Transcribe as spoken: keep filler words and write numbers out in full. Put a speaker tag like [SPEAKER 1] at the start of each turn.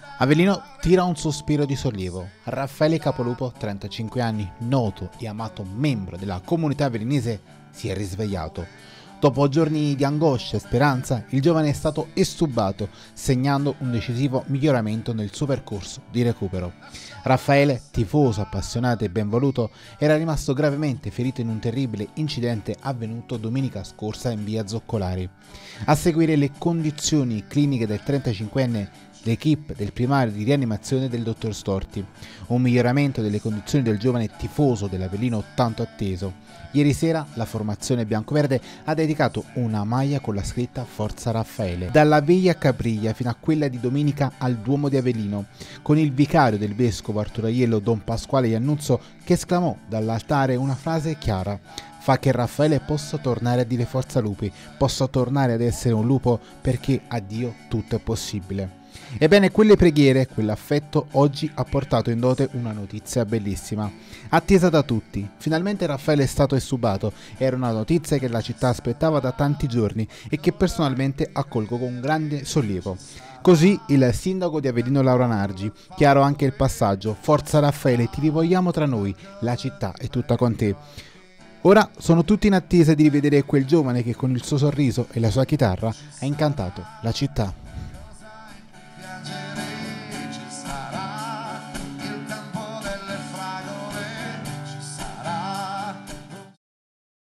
[SPEAKER 1] Avellino tira un sospiro di sollievo. Raffaele Capolupo, trentacinque anni, noto e amato membro della comunità avellinese, si è risvegliato. Dopo giorni di angoscia e speranza, il giovane è stato estubato, segnando un decisivo miglioramento nel suo percorso di recupero. Raffaele, tifoso, appassionato e benvoluto, era rimasto gravemente ferito in un terribile incidente avvenuto domenica scorsa in via Zoccolari. A seguire le condizioni cliniche del trentacinquenne, l'equipe del primario di rianimazione del dottor Storti, un miglioramento delle condizioni del giovane tifoso dell'Avellino tanto atteso. Ieri sera la formazione biancoverde ha dedicato una maglia con la scritta Forza Raffaele, dalla Veglia Capriglia fino a quella di domenica al Duomo di Avellino, con il vicario del vescovo Arturaiello Don Pasquale Iannuzzo che esclamò dall'altare una frase chiara: fa che Raffaele possa tornare a dire forza lupi, possa tornare ad essere un lupo, perché a Dio tutto è possibile. Ebbene, quelle preghiere, quell'affetto oggi ha portato in dote una notizia bellissima, attesa da tutti. Finalmente Raffaele è stato estubato, era una notizia che la città aspettava da tanti giorni e che personalmente accolgo con grande sollievo. Così il sindaco di Avellino Laura Nargi, chiaro anche il passaggio: forza Raffaele, ti rivogliamo tra noi, la città è tutta con te. Ora sono tutti in attesa di rivedere quel giovane che con il suo sorriso e la sua chitarra ha incantato la città.